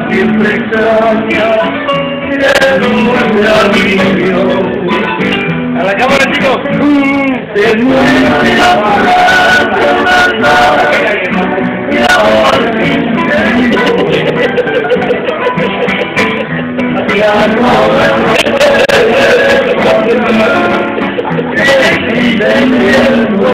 siempre extraña de nuestra visión. A la cámara, chicos. Se muere la palabra y amor sincero. Ya no